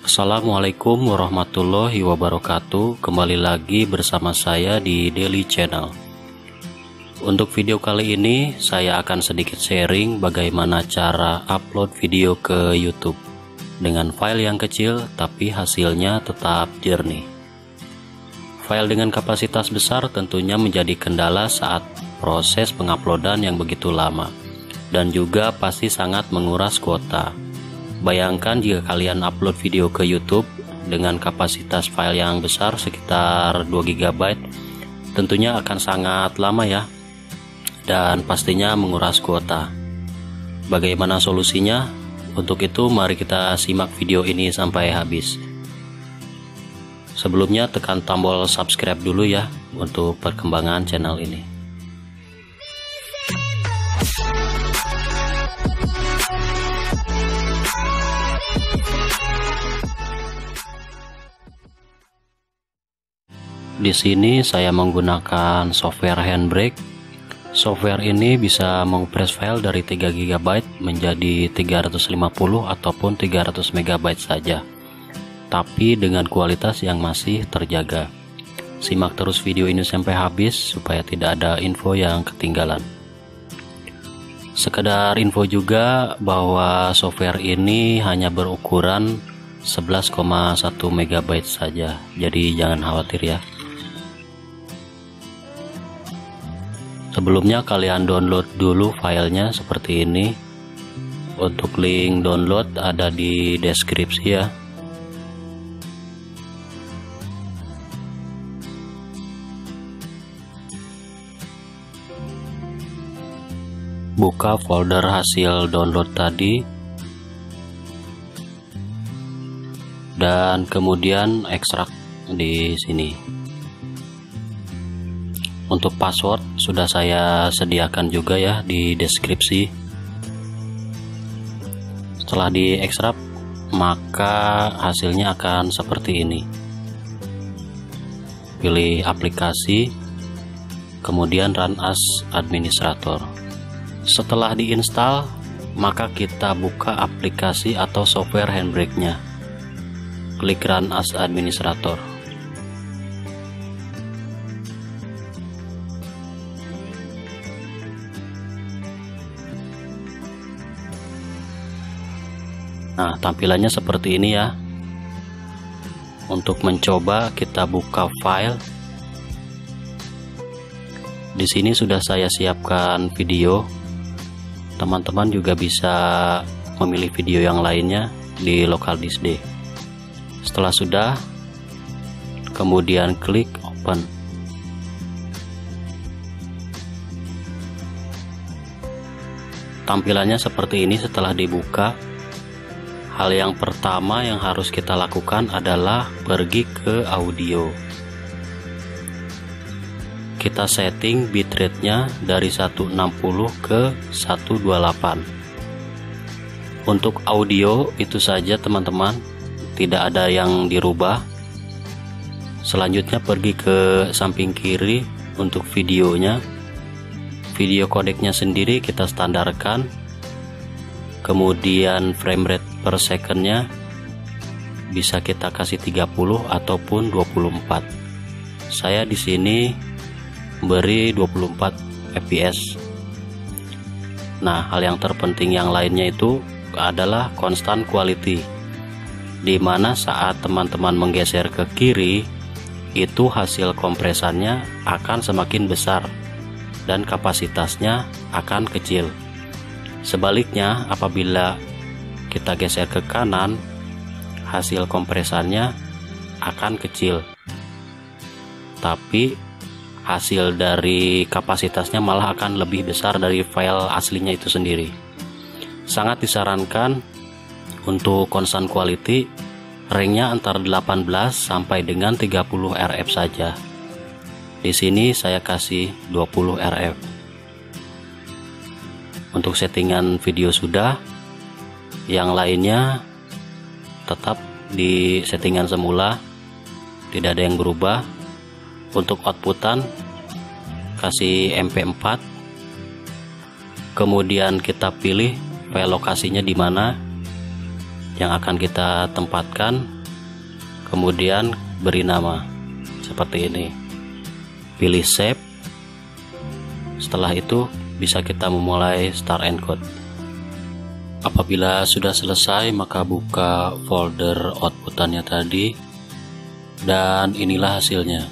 Assalamualaikum warahmatullahi wabarakatuh. Kembali lagi bersama saya di Daily Channel. Untuk video kali ini saya akan sedikit sharing bagaimana cara upload video ke YouTube dengan file yang kecil tapi hasilnya tetap jernih. File dengan kapasitas besar tentunya menjadi kendala saat proses penguploadan yang begitu lama dan juga pasti sangat menguras kuota. Bayangkan jika kalian upload video ke YouTube dengan kapasitas file yang besar sekitar 2 GB, tentunya akan sangat lama ya, dan pastinya menguras kuota. Bagaimana solusinya? Untuk itu mari kita simak video ini sampai habis. Sebelumnya tekan tombol subscribe dulu ya untuk perkembangan channel ini. Di sini saya menggunakan software Handbrake. Software ini bisa mengupres file dari 3 GB menjadi 350 ataupun 300 MB saja, tapi dengan kualitas yang masih terjaga. Simak terus video ini sampai habis supaya tidak ada info yang ketinggalan. Sekedar info juga bahwa software ini hanya berukuran 11,1 MB saja, jadi jangan khawatir ya. Sebelumnya kalian download dulu filenya seperti ini. Untuk link download ada di deskripsi ya. Buka folder hasil download tadi dan kemudian ekstrak di sini. Untuk password sudah saya sediakan juga ya di deskripsi. Setelah diekstrak maka hasilnya akan seperti ini. Pilih aplikasi, kemudian run as administrator. Setelah diinstal maka kita buka aplikasi atau software Handbrake-nya. Klik run as administrator. Nah, tampilannya seperti ini ya. Untuk mencoba kita buka file. Di sini sudah saya siapkan video. Teman-teman juga bisa memilih video yang lainnya di local disk D. Setelah sudah, kemudian klik open. Tampilannya seperti ini setelah dibuka. Hal yang pertama yang harus kita lakukan adalah pergi ke audio. Kita setting bitrate-nya dari 160 ke 128. Untuk audio itu saja teman-teman, tidak ada yang dirubah. Selanjutnya pergi ke samping kiri untuk videonya. Video kodeknya sendiri kita standarkan. Kemudian frame rate per secondnya bisa kita kasih 30 ataupun 24. Saya di sini beri 24 fps. Nah, hal yang terpenting yang lainnya itu adalah constant quality, di mana saat teman-teman menggeser ke kiri itu hasil kompresannya akan semakin besar dan kapasitasnya akan kecil. Sebaliknya, apabila kita geser ke kanan, hasil kompresannya akan kecil, tapi hasil dari kapasitasnya malah akan lebih besar dari file aslinya itu sendiri. Sangat disarankan untuk constant quality, ranknya antara 18 sampai dengan 30 RF saja. Di sini saya kasih 20 RF. Untuk settingan video sudah, yang lainnya tetap di settingan semula, tidak ada yang berubah. Untuk outputan kasih MP4, kemudian kita pilih file lokasinya di mana yang akan kita tempatkan. kemudian beri nama seperti ini, pilih save. Setelah itu bisa kita memulai start encode. Apabila sudah selesai, maka buka folder outputannya tadi, dan inilah hasilnya.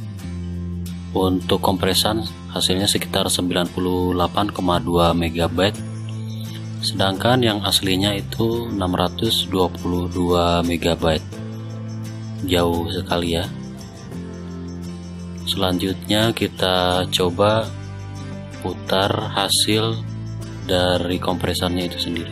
Untuk kompresan hasilnya sekitar 98,2 MB, sedangkan yang aslinya itu 622 MB. Jauh sekali ya. Selanjutnya kita coba putar hasil dari kompresannya itu sendiri.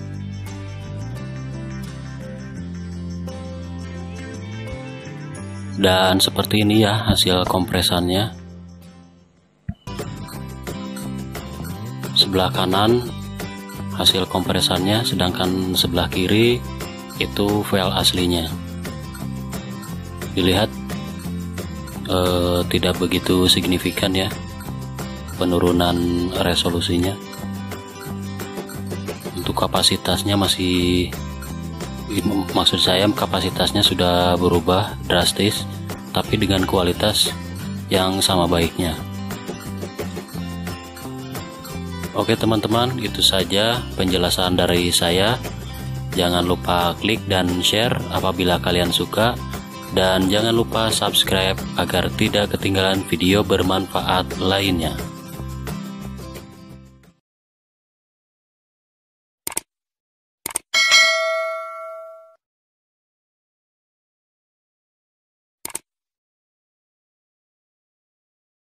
Dan seperti ini ya hasil kompresannya. Sebelah kanan hasil kompresannya, sedangkan sebelah kiri itu file aslinya. Dilihat tidak begitu signifikan ya penurunan resolusinya. Untuk kapasitasnya maksud saya kapasitasnya sudah berubah drastis, tapi dengan kualitas yang sama baiknya. Oke teman-teman, itu saja penjelasan dari saya. Jangan lupa klik dan share apabila kalian suka, dan jangan lupa subscribe agar tidak ketinggalan video bermanfaat lainnya.